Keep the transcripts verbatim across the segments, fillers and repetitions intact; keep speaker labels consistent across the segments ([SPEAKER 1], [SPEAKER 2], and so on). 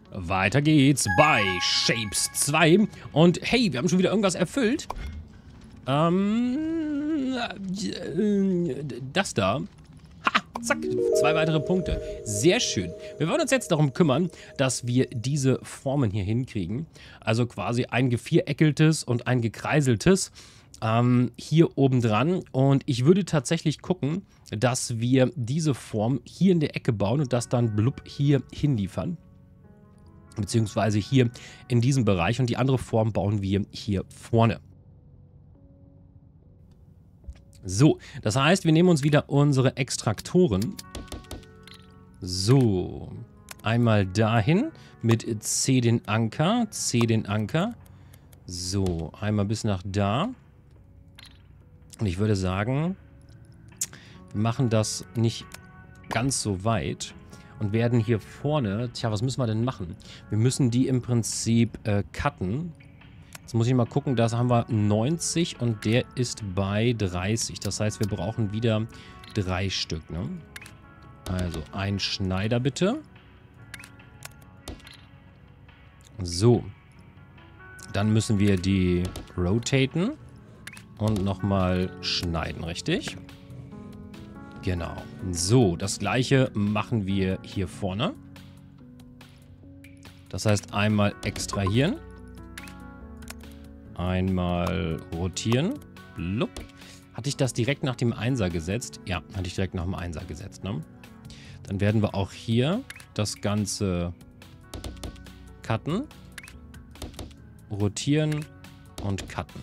[SPEAKER 1] Weiter geht's bei Shapes zwei. Und hey, wir haben schon wieder irgendwas erfüllt. Ähm, äh, das da. Ha, zack, zwei weitere Punkte. Sehr schön. Wir wollen uns jetzt darum kümmern, dass wir diese Formen hier hinkriegen. Also quasi ein geviereckeltes und ein gekreiseltes ähm, hier oben dran. Und ich würde tatsächlich gucken, dass wir diese Form hier in der Ecke bauen und das dann blub hier hinliefern. Beziehungsweise hier in diesem Bereich. Und die andere Form bauen wir hier vorne. So, das heißt, wir nehmen uns wieder unsere Extraktoren. So, einmal dahin mit C den Anker, C den Anker. So, einmal bis nach da. Und ich würde sagen, wir machen das nicht ganz so weit. Und werden hier vorne, tja, was müssen wir denn machen? Wir müssen die im Prinzip äh, cutten. Jetzt muss ich mal gucken, da haben wir neunzig und der ist bei dreißig. Das heißt, wir brauchen wieder drei Stück, ne? Also, ein Schneider bitte. So. Dann müssen wir die rotaten und nochmal schneiden, richtig? Genau. So, das gleiche machen wir hier vorne. Das heißt, einmal extrahieren. Einmal rotieren. Blub. Hatte ich das direkt nach dem Einser gesetzt? Ja, hatte ich direkt nach dem Einser gesetzt, ne? Dann werden wir auch hier das Ganze cutten. Rotieren und cutten.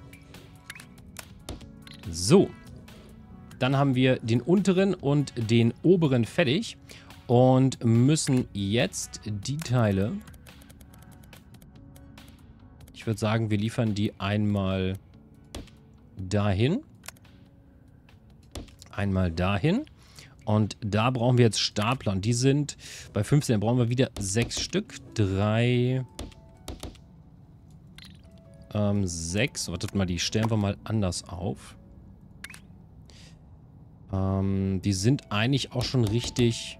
[SPEAKER 1] So. Dann haben wir den unteren und den oberen fertig und müssen jetzt die Teile, ich würde sagen, wir liefern die einmal dahin, einmal dahin und da brauchen wir jetzt Stapler und die sind bei fünfzehn, dann brauchen wir wieder sechs Stück, drei, ähm, sechs, wartet mal, die stellen wir mal anders auf. Ähm, die sind eigentlich auch schon richtig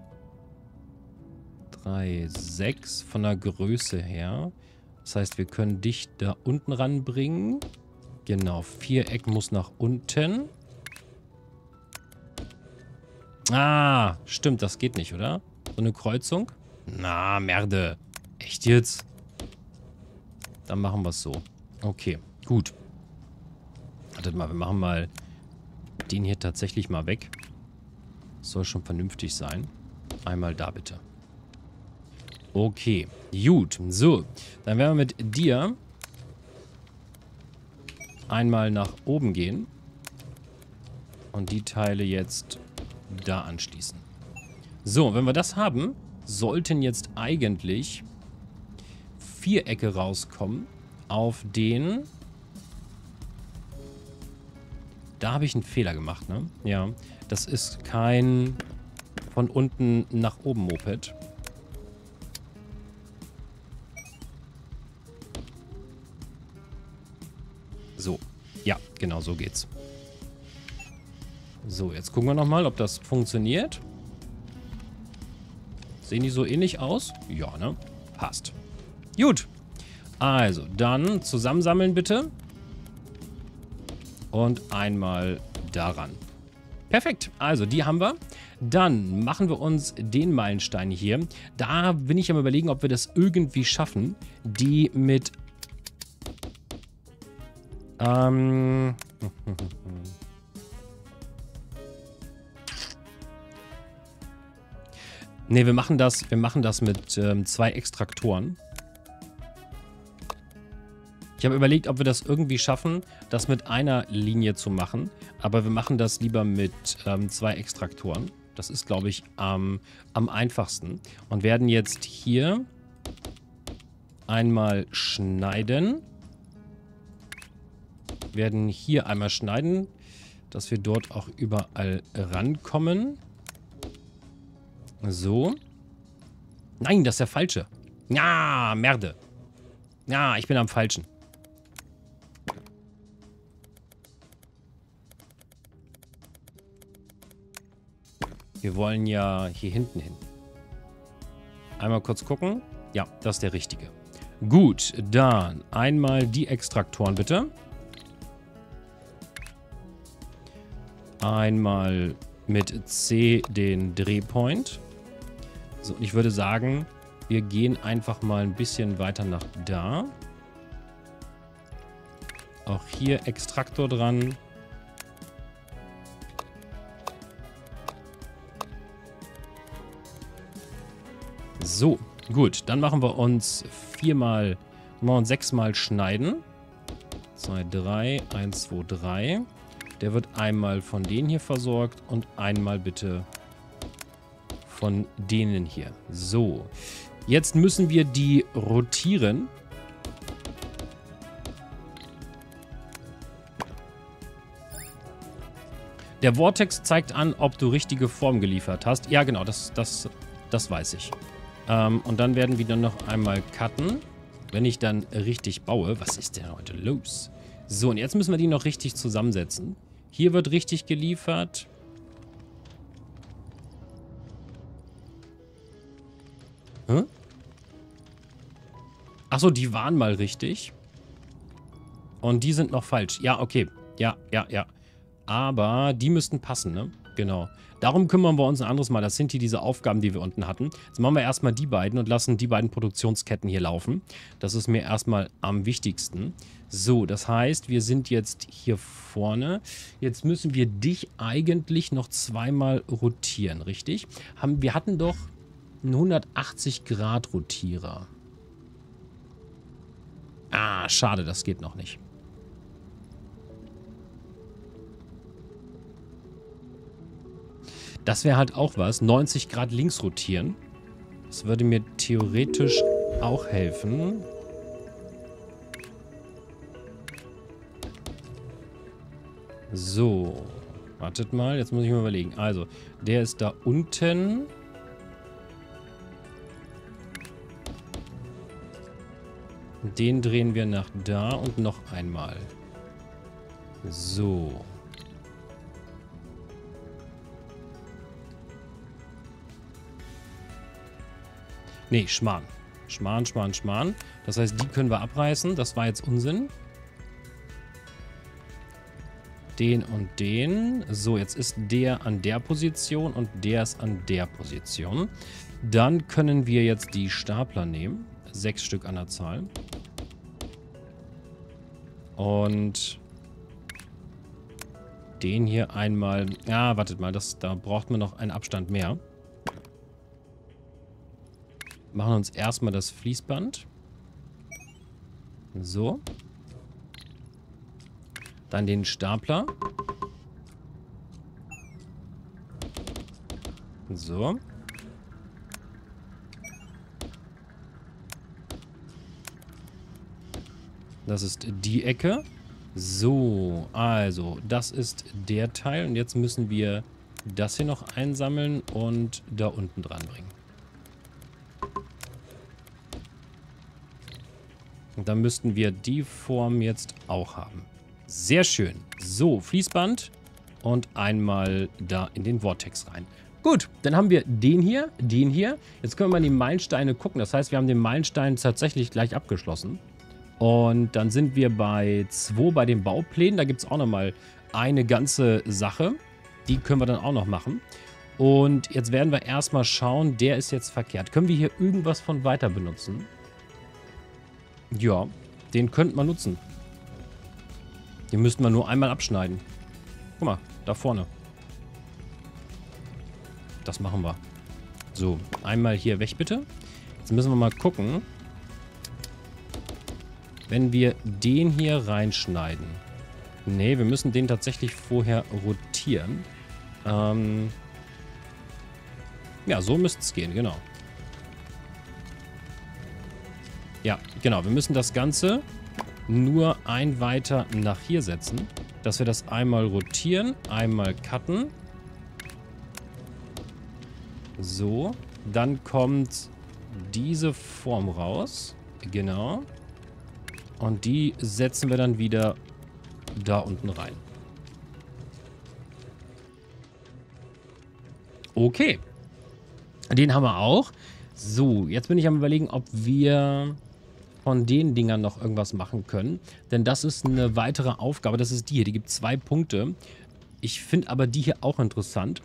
[SPEAKER 1] drei, sechs von der Größe her. Das heißt, wir können dich da unten ranbringen. Genau, Viereck muss nach unten. Ah, stimmt, das geht nicht, oder? So eine Kreuzung? Na, Merde. Echt jetzt? Dann machen wir es so. Okay, gut. Wartet mal, wir machen mal den hier tatsächlich mal weg. Soll schon vernünftig sein. Einmal da bitte. Okay, gut. So, dann werden wir mit dir einmal nach oben gehen und die Teile jetzt da anschließen. So, wenn wir das haben, sollten jetzt eigentlich Vierecke rauskommen auf den... Da habe ich einen Fehler gemacht, ne? Ja, das ist kein von unten nach oben Moped. So, ja, genau so geht's. So, jetzt gucken wir nochmal, ob das funktioniert. Sehen die so ähnlich aus? Ja, ne? Passt. Gut. Also, dann zusammensammeln bitte. Und einmal daran. Perfekt, also die haben wir. Dann machen wir uns den Meilenstein hier. Da bin ich am Überlegen, ob wir das irgendwie schaffen, die mit... Ähm... Ne, wir machen das, wir machen das mit ähm, zwei Extraktoren. Ich habe überlegt, ob wir das irgendwie schaffen, das mit einer Linie zu machen. Aber wir machen das lieber mit ähm, zwei Extraktoren. Das ist, glaube ich, ähm, am einfachsten. Und werden jetzt hier einmal schneiden. Werden hier einmal schneiden, dass wir dort auch überall rankommen. So. Nein, das ist der falsche. Ja, Merde. Ja, ich bin am falschen. Wir wollen ja hier hinten hin. Einmal kurz gucken. Ja, das ist der richtige. Gut, dann einmal die Extraktoren bitte. Einmal mit C den Drehpoint. So, und ich würde sagen, wir gehen einfach mal ein bisschen weiter nach da. Auch hier Extraktor dran. So, gut. Dann machen wir uns viermal, machen wir uns sechsmal schneiden. zwei, drei, eins, zwei, drei. Der wird einmal von denen hier versorgt und einmal bitte von denen hier. So, jetzt müssen wir die rotieren. Der Vortex zeigt an, ob du richtige Form geliefert hast. Ja, genau, das, das, das weiß ich. Ähm, und dann werden wir dann noch einmal cutten, wenn ich dann richtig baue. Was ist denn heute los? So, und jetzt müssen wir die noch richtig zusammensetzen. Hier wird richtig geliefert. Hä? Achso, die waren mal richtig. Und die sind noch falsch. Ja, okay. Ja, ja, ja. Aber die müssten passen, ne? Genau. Darum kümmern wir uns ein anderes Mal. Das sind hier diese Aufgaben, die wir unten hatten. Jetzt machen wir erstmal die beiden und lassen die beiden Produktionsketten hier laufen. Das ist mir erstmal am wichtigsten. So, das heißt, wir sind jetzt hier vorne. Jetzt müssen wir dich eigentlich noch zweimal rotieren, richtig? Haben, wir hatten doch einen hundertachtzig Grad Rotierer. Ah, schade, das geht noch nicht. Das wäre halt auch was. neunzig Grad links rotieren. Das würde mir theoretisch auch helfen. So. Wartet mal. Jetzt muss ich mal überlegen. Also, der ist da unten. Den drehen wir nach da und noch einmal. So. Nee, Schmarrn. Schmarrn, Schmarrn, Schmarrn. Das heißt, die können wir abreißen. Das war jetzt Unsinn. Den und den. So, jetzt ist der an der Position und der ist an der Position. Dann können wir jetzt die Stapler nehmen. Sechs Stück an der Zahl. Und den hier einmal... Ja, wartet mal. Das, da braucht man noch einen Abstand mehr. Machen uns erstmal das Fließband. So. Dann den Stapler. So. Das ist die Ecke. So, also, das ist der Teil. Und jetzt müssen wir das hier noch einsammeln und da unten dran bringen. Und dann müssten wir die Form jetzt auch haben. Sehr schön. So, Fließband und einmal da in den Vortex rein. Gut, dann haben wir den hier, den hier. Jetzt können wir mal in die Meilensteine gucken. Das heißt, wir haben den Meilenstein tatsächlich gleich abgeschlossen. Und dann sind wir bei zwei bei den Bauplänen. Da gibt es auch nochmal eine ganze Sache. Die können wir dann auch noch machen. Und jetzt werden wir erstmal schauen, der ist jetzt verkehrt. Können wir hier irgendwas von weiter benutzen? Ja, den könnte man nutzen. Den müssten wir nur einmal abschneiden. Guck mal, da vorne. Das machen wir. So, einmal hier weg bitte. Jetzt müssen wir mal gucken. Wenn wir den hier reinschneiden. Nee, wir müssen den tatsächlich vorher rotieren. Ähm ja, so müsste es gehen, genau. Ja, genau. Wir müssen das Ganze nur ein weiter nach hier setzen, dass wir das einmal rotieren, einmal cutten. So, dann kommt diese Form raus. Genau. Und die setzen wir dann wieder da unten rein. Okay. Den haben wir auch. So, jetzt bin ich am Überlegen, ob wir von den Dingern noch irgendwas machen können. Denn das ist eine weitere Aufgabe. Das ist die hier. Die gibt zwei Punkte. Ich finde aber die hier auch interessant.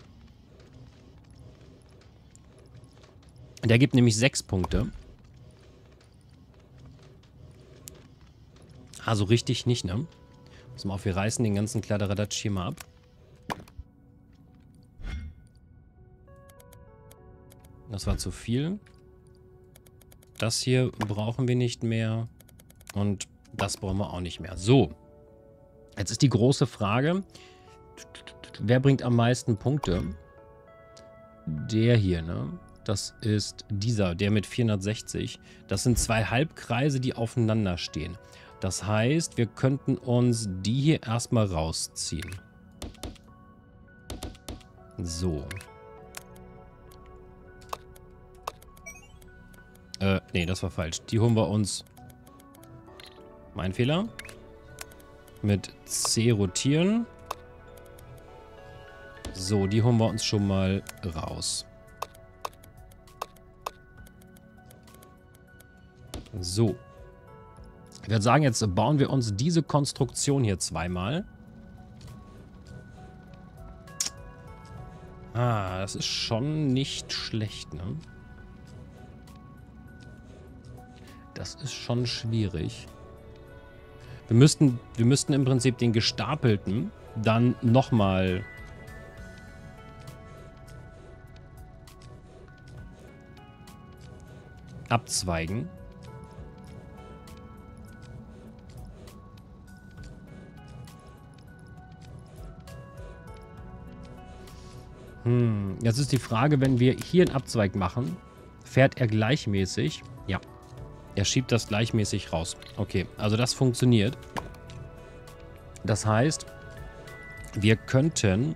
[SPEAKER 1] Der gibt nämlich sechs Punkte. Also richtig nicht, ne? Pass mal auf, wir reißen den ganzen Kladderadatsch hier mal ab. Das war zu viel. Das hier brauchen wir nicht mehr. Und das brauchen wir auch nicht mehr. So. Jetzt ist die große Frage. Wer bringt am meisten Punkte? Der hier, ne? Das ist dieser, der mit vierhundertsechzig. Das sind zwei Halbkreise, die aufeinander stehen. Das heißt, wir könnten uns die hier erstmal rausziehen. So. Äh, nee, das war falsch. Die holen wir uns. Mein Fehler. Mit C rotieren. So, die holen wir uns schon mal raus. So. Ich würde sagen, jetzt bauen wir uns diese Konstruktion hier zweimal. Ah, das ist schon nicht schlecht, ne? Das ist schon schwierig. Wir müssten, wir müssten im Prinzip den gestapelten dann nochmal abzweigen. Hm, jetzt ist die Frage, wenn wir hier einen Abzweig machen, fährt er gleichmäßig? Ja. Er schiebt das gleichmäßig raus. Okay, also das funktioniert. Das heißt, wir könnten...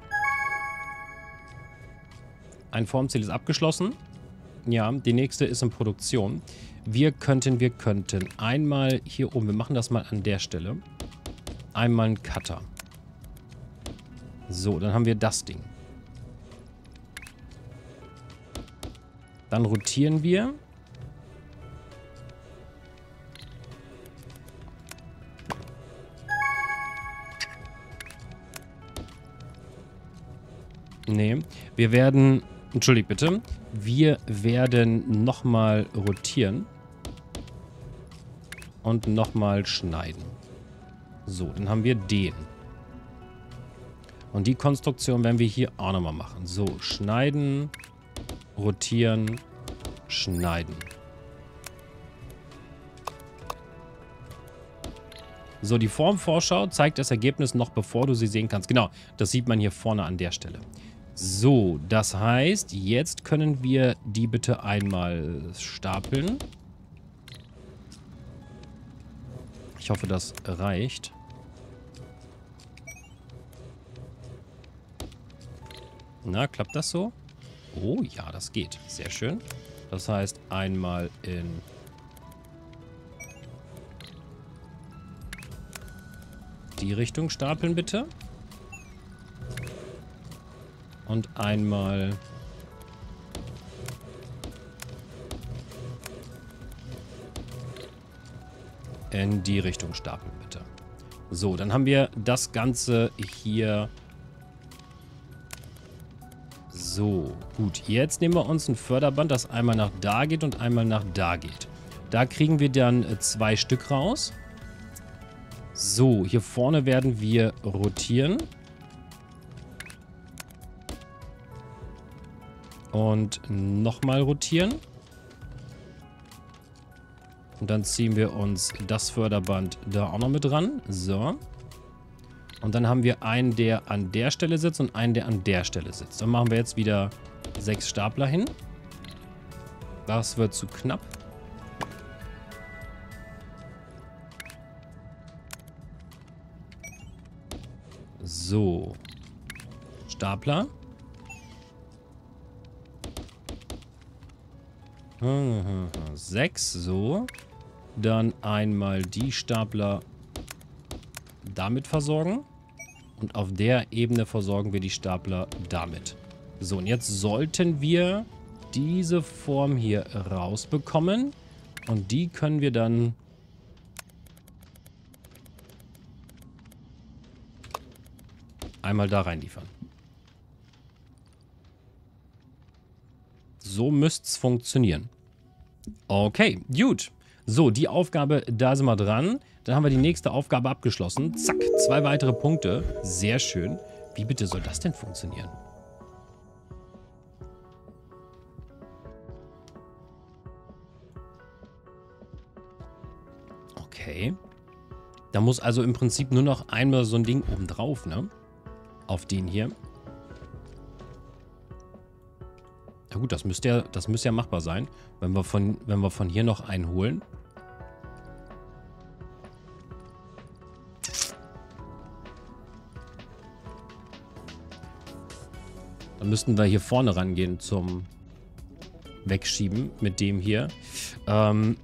[SPEAKER 1] Ein Formziel ist abgeschlossen. Ja, die nächste ist in Produktion. Wir könnten, wir könnten einmal hier oben, wir machen das mal an der Stelle, einmal einen Cutter. So, dann haben wir das Ding. Dann rotieren wir. Nee, wir werden, entschuldigt bitte, wir werden nochmal rotieren und nochmal schneiden. So, dann haben wir den. Und die Konstruktion werden wir hier auch nochmal machen. So, schneiden, rotieren, schneiden. So, die Formvorschau zeigt das Ergebnis noch, bevor du sie sehen kannst. Genau, das sieht man hier vorne an der Stelle. So, das heißt, jetzt können wir die bitte einmal stapeln. Ich hoffe, das reicht. Na, klappt das so? Oh ja, das geht. Sehr schön. Das heißt, einmal in... die Richtung stapeln, bitte. Und einmal... in die Richtung stapeln, bitte. So, dann haben wir das Ganze hier... So, gut. Jetzt nehmen wir uns ein Förderband, das einmal nach da geht und einmal nach da geht. Da kriegen wir dann zwei Stück raus. So, hier vorne werden wir rotieren. Und nochmal rotieren. Und dann ziehen wir uns das Förderband da auch noch mit dran. So. Und dann haben wir einen, der an der Stelle sitzt und einen, der an der Stelle sitzt. Dann machen wir jetzt wieder sechs Stapler hin. Das wird zu knapp. So. Stapler. Sechs, so. Dann einmal die Stapler damit versorgen. Und auf der Ebene versorgen wir die Stapler damit. So, und jetzt sollten wir diese Form hier rausbekommen. Und die können wir dann einmal da reinliefern. So müsste es funktionieren. Okay, gut. So, die Aufgabe, da sind wir dran. Dann haben wir die nächste Aufgabe abgeschlossen. Zack, zwei weitere Punkte. Sehr schön. Wie bitte soll das denn funktionieren? Okay. Da muss also im Prinzip nur noch einmal so ein Ding oben drauf, ne? Auf den hier. Ja gut, das müsste ja, das müsste ja machbar sein, wenn wir von, wenn wir von hier noch einen holen. Dann müssten wir hier vorne rangehen zum Wegschieben mit dem hier. Ähm,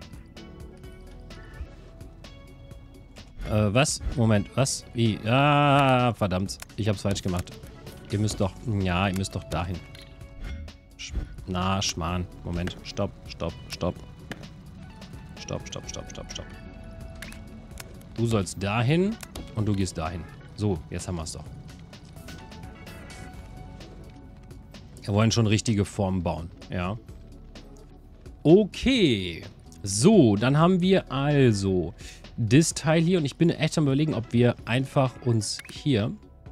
[SPEAKER 1] äh, was? Moment, was? Wie? Ah, verdammt. Ich hab's falsch gemacht. Ihr müsst doch... Ja, ihr müsst doch dahin. Sch Na, Schmarrn. Moment. Stopp, stopp, stopp. Stopp, stopp, stopp, stopp, stopp. Du sollst dahin und du gehst dahin. So, jetzt haben wir es doch. Wir wollen schon richtige Formen bauen, ja. Okay. So, dann haben wir also das Teil hier. Und ich bin echt am Überlegen, ob wir einfach uns hier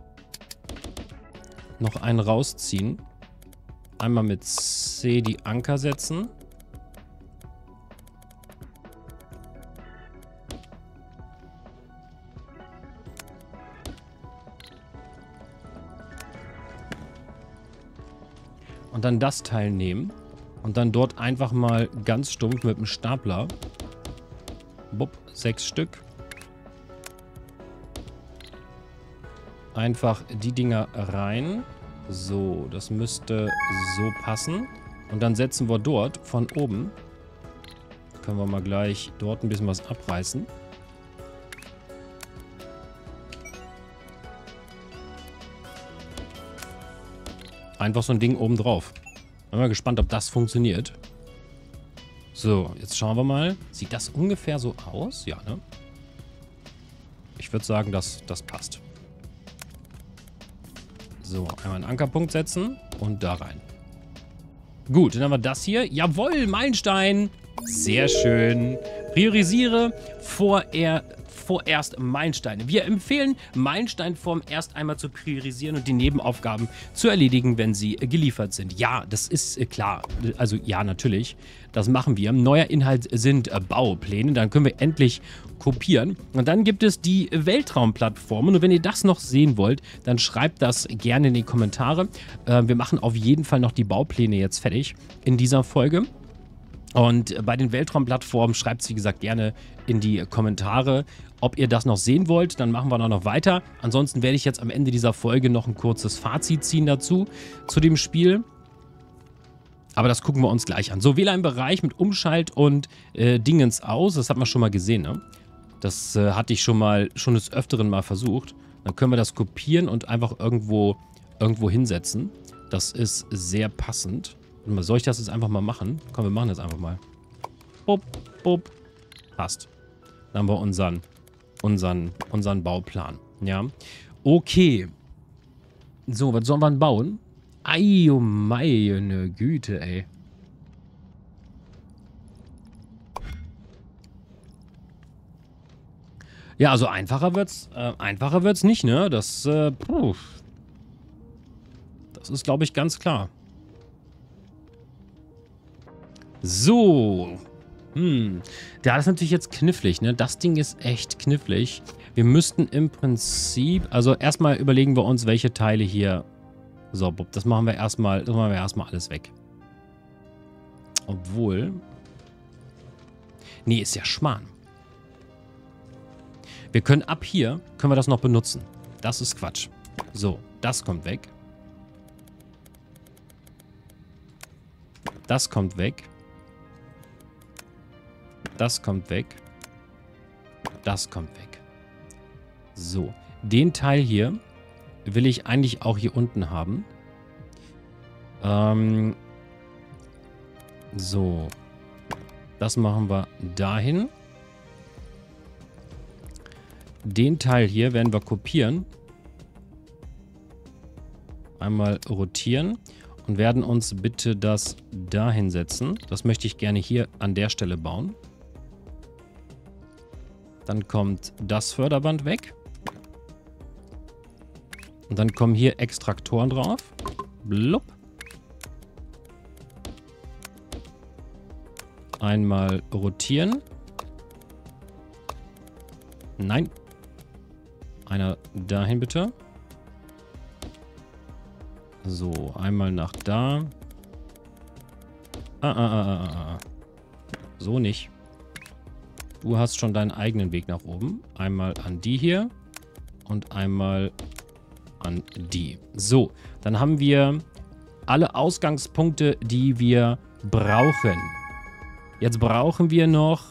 [SPEAKER 1] noch einen rausziehen. Einmal mit C die Anker setzen. Und dann das Teil nehmen. Und dann dort einfach mal ganz stumpf mit dem Stapler. Bupp, sechs Stück. Einfach die Dinger rein. So, das müsste so passen. Und dann setzen wir dort von oben. Können wir mal gleich dort ein bisschen was abreißen. Einfach so ein Ding oben drauf. Bin mal gespannt, ob das funktioniert. So, jetzt schauen wir mal. Sieht das ungefähr so aus? Ja, ne? Ich würde sagen, dass das passt. So, einmal einen Ankerpunkt setzen und da rein. Gut, dann haben wir das hier. Jawohl, Meilenstein. Sehr schön. Priorisiere vorher, vorerst Meilensteine. Wir empfehlen, Meilensteinformen erst einmal zu priorisieren und die Nebenaufgaben zu erledigen, wenn sie geliefert sind. Ja, das ist äh, klar. Also ja, natürlich. Das machen wir. Neuer Inhalt sind äh, Baupläne. Dann können wir endlich kopieren. Und dann gibt es die Weltraumplattformen. Und wenn ihr das noch sehen wollt, dann schreibt das gerne in die Kommentare. Äh, wir machen auf jeden Fall noch die Baupläne jetzt fertig in dieser Folge. Und bei den Weltraumplattformen schreibt es, wie gesagt, gerne in die Kommentare, ob ihr das noch sehen wollt. Dann machen wir noch, noch weiter. Ansonsten werde ich jetzt am Ende dieser Folge noch ein kurzes Fazit ziehen dazu, zu dem Spiel. Aber das gucken wir uns gleich an. So, wähle einen Bereich mit Umschalt und äh, Dingens aus. Das hat man schon mal gesehen, ne? Das äh, hatte ich schon mal, schon des Öfteren mal versucht. Dann können wir das kopieren und einfach irgendwo, irgendwo hinsetzen. Das ist sehr passend. Soll ich das jetzt einfach mal machen? Komm, wir machen das einfach mal. Bup, bup. Passt. Dann haben wir unseren, unseren, unseren Bauplan. Ja. Okay. So, was sollen wir denn bauen? Ei, oh meine Güte, ey. Ja, also einfacher wird's, äh, einfacher wird's nicht, ne? Das, äh, puh. Das ist, glaube ich, ganz klar. So. Hm. Ja, das ist natürlich jetzt knifflig, ne? Das Ding ist echt knifflig. Wir müssten im Prinzip... Also erstmal überlegen wir uns, welche Teile hier... So, Bub, das machen wir erstmal... Das machen wir erstmal alles weg. Obwohl... Nee, ist ja Schmarrn. Wir können ab hier... Können wir das noch benutzen. Das ist Quatsch. So, das kommt weg. Das kommt weg. Das kommt weg. Das kommt weg. So. Den Teil hier will ich eigentlich auch hier unten haben. Ähm, So. Das machen wir dahin. Den Teil hier werden wir kopieren. Einmal rotieren. Und werden uns bitte das dahin setzen. Das möchte ich gerne hier an der Stelle bauen. Dann kommt das Förderband weg. Und dann kommen hier Extraktoren drauf. Blub. Einmal rotieren. Nein. Einer dahin bitte. So, einmal nach da. Ah, ah, ah, ah, ah. So nicht. Du hast schon deinen eigenen Weg nach oben. Einmal an die hier und einmal an die. So, dann haben wir alle Ausgangspunkte, die wir brauchen. Jetzt brauchen wir noch...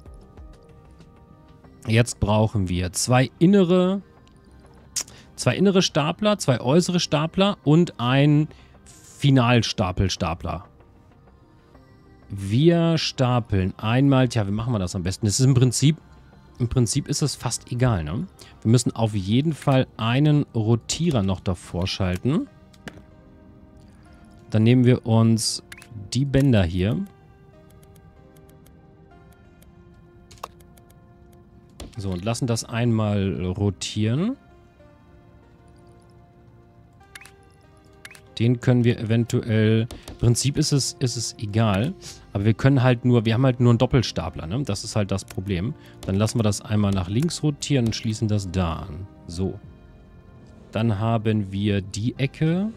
[SPEAKER 1] Jetzt brauchen wir zwei innere... Zwei innere Stapler, zwei äußere Stapler und ein Finalstapelstapler. Wir stapeln einmal, tja, wie machen wir das am besten? Das ist im Prinzip, im Prinzip ist es fast egal, ne? Wir müssen auf jeden Fall einen Rotierer noch davor schalten. Dann nehmen wir uns die Bänder hier. So, und lassen das einmal rotieren. Den können wir eventuell... Im Prinzip ist es, ist es egal. Aber wir können halt nur... Wir haben halt nur einen Doppelstapler, ne? Das ist halt das Problem. Dann lassen wir das einmal nach links rotieren und schließen das da an. So. Dann haben wir die Ecke.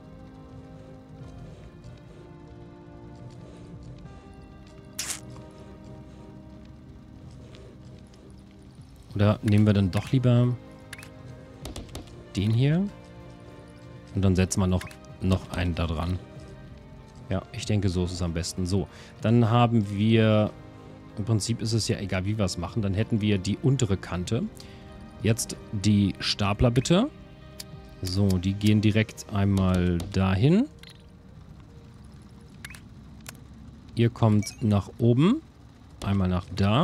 [SPEAKER 1] Oder nehmen wir dann doch lieber den hier. Und dann setzen wir noch... noch einen da dran. Ja, ich denke, so ist es am besten. So, dann haben wir... Im Prinzip ist es ja egal, wie wir es machen. Dann hätten wir die untere Kante. Jetzt die Stapler bitte. So, die gehen direkt einmal dahin. Ihr kommt nach oben. Einmal nach da.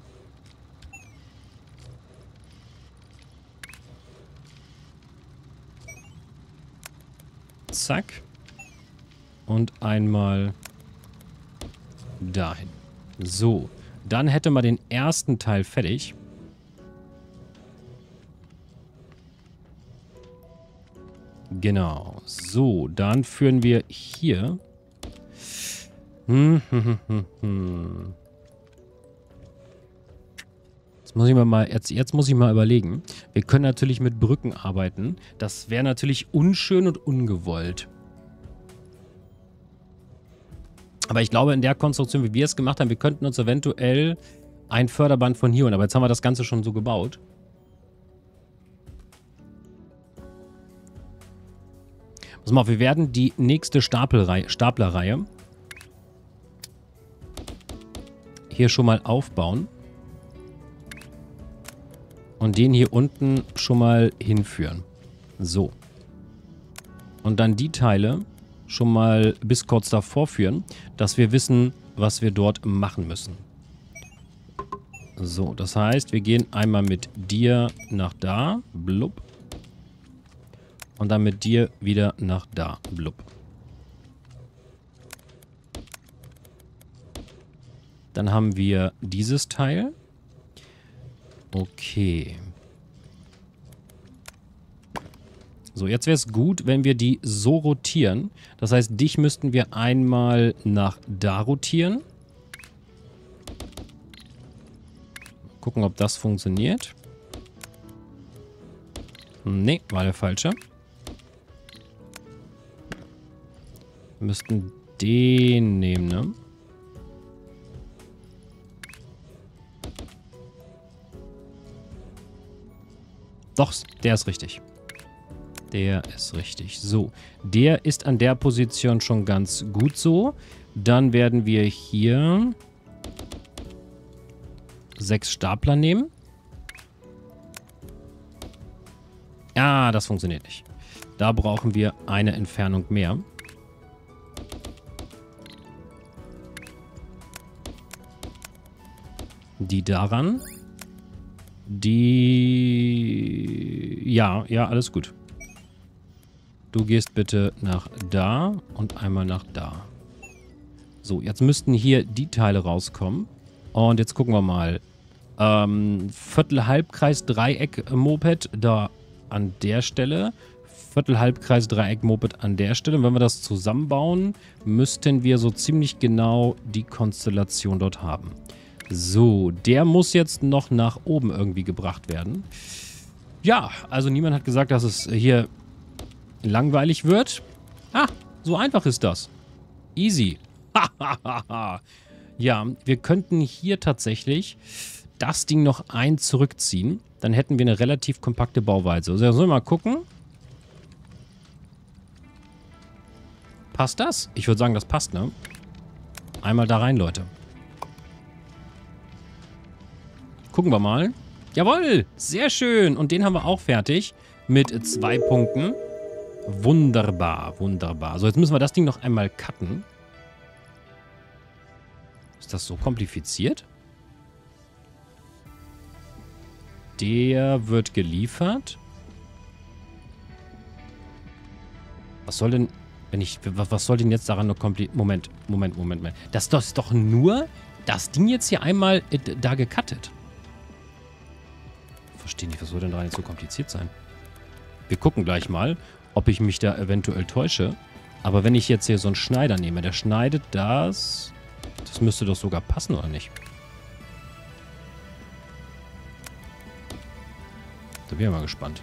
[SPEAKER 1] Zack. Und einmal dahin. So. Dann hätte man den ersten Teil fertig. Genau. So, dann führen wir hier. Hm, hm, hm, hm, hm. Jetzt muss ich mal, jetzt, jetzt muss ich mal überlegen. Wir können natürlich mit Brücken arbeiten. Das wäre natürlich unschön und ungewollt. Aber ich glaube, in der Konstruktion, wie wir es gemacht haben, wir könnten uns eventuell ein Förderband von hier holen. Aber jetzt haben wir das Ganze schon so gebaut. Pass mal auf, wir werden die nächste Stapelreihe, Staplerreihe hier schon mal aufbauen. Und den hier unten schon mal hinführen. So. Und dann die Teile schon mal bis kurz davor führen, dass wir wissen, was wir dort machen müssen. So, das heißt, wir gehen einmal mit dir nach da. Blub. Und dann mit dir wieder nach da. Blub. Dann haben wir dieses Teil. Okay. So, jetzt wäre es gut, wenn wir die so rotieren. Das heißt, dich müssten wir einmal nach da rotieren. Gucken, ob das funktioniert. Nee, war der falsche. Wir müssten den nehmen, ne? Doch, der ist richtig. Der ist richtig. So, der ist an der Position schon ganz gut so. Dann werden wir hier sechs Stapler nehmen. Ah, das funktioniert nicht. Da brauchen wir eine Entfernung mehr. Die daran. Die... Ja, ja, alles gut. Du gehst bitte nach da und einmal nach da. So, jetzt müssten hier die Teile rauskommen. Und jetzt gucken wir mal. Ähm, Viertel-Halbkreis, Dreieck, Moped da an der Stelle. Viertel-Halbkreis, Dreieck, Moped an der Stelle. Und wenn wir das zusammenbauen, müssten wir so ziemlich genau die Konstellation dort haben. So, der muss jetzt noch nach oben irgendwie gebracht werden. Ja, also niemand hat gesagt, dass es hier langweilig wird. Ah, so einfach ist das. Easy. Ja, wir könnten hier tatsächlich das Ding noch ein zurückziehen. Dann hätten wir eine relativ kompakte Bauweise. Also, sollen wir mal gucken. Passt das? Ich würde sagen, das passt, ne? Einmal da rein, Leute. Gucken wir mal. Jawohl, sehr schön. Und den haben wir auch fertig mit zwei Punkten. Wunderbar, wunderbar. So, jetzt müssen wir das Ding noch einmal cutten. Ist das so kompliziert? Der wird geliefert. Was soll denn... Wenn ich... Was soll denn jetzt daran noch kompliziert... Moment, Moment, Moment, Moment. Das ist doch nur das Ding jetzt hier einmal äh, da gecuttet. Verstehe nicht, was soll denn daran jetzt so kompliziert sein? Wir gucken gleich mal, ob ich mich da eventuell täusche. Aber wenn ich jetzt hier so einen Schneider nehme, der schneidet das... Das müsste doch sogar passen, oder nicht? Da bin ich mal gespannt.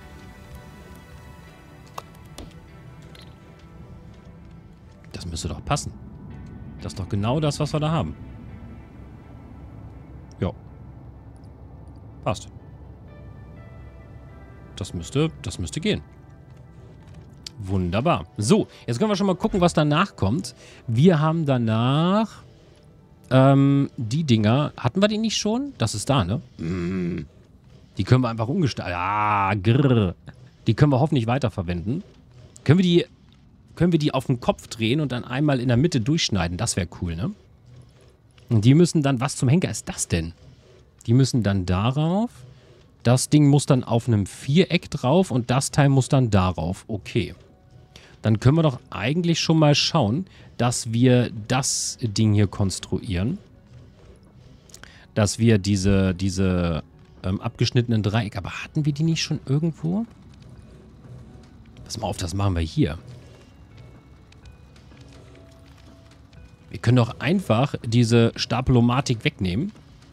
[SPEAKER 1] Das müsste doch passen. Das ist doch genau das, was wir da haben. Ja. Passt. Das müsste, das müsste gehen. Wunderbar. So, jetzt können wir schon mal gucken, was danach kommt. Wir haben danach ähm, die Dinger. Hatten wir die nicht schon? Das ist da, ne? Mm. Die können wir einfach umgestalten. Ah, grrr. Die können wir hoffentlich weiterverwenden. Können wir die, können wir die auf den Kopf drehen und dann einmal in der Mitte durchschneiden? Das wäre cool, ne? Und die müssen dann... Was zum Henker ist das denn? Die müssen dann darauf... Das Ding muss dann auf einem Viereck drauf und das Teil muss dann darauf. Okay. Dann können wir doch eigentlich schon mal schauen, dass wir das Ding hier konstruieren. Dass wir diese, diese ähm, abgeschnittenen Dreiecke... Aber hatten wir die nicht schon irgendwo? Pass mal auf, das machen wir hier. Wir können doch einfach diese Stapelomatik wegnehmen.